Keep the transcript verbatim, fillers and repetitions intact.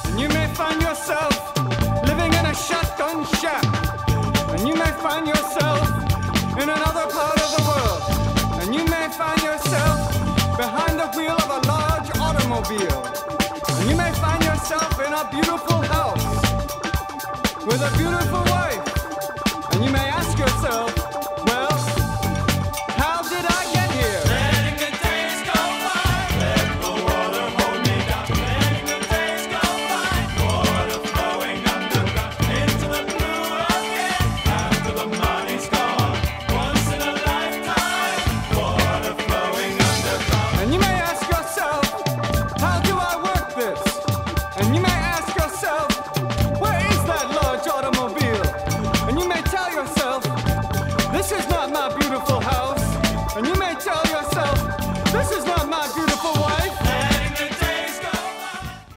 And you may find yourself living in a shotgun shack. And you may find yourself in another part of the world. And you may find yourself behind the wheel of a large automobile. And you may find yourself in a beautiful house with a beautiful wife. And you may ask yourself,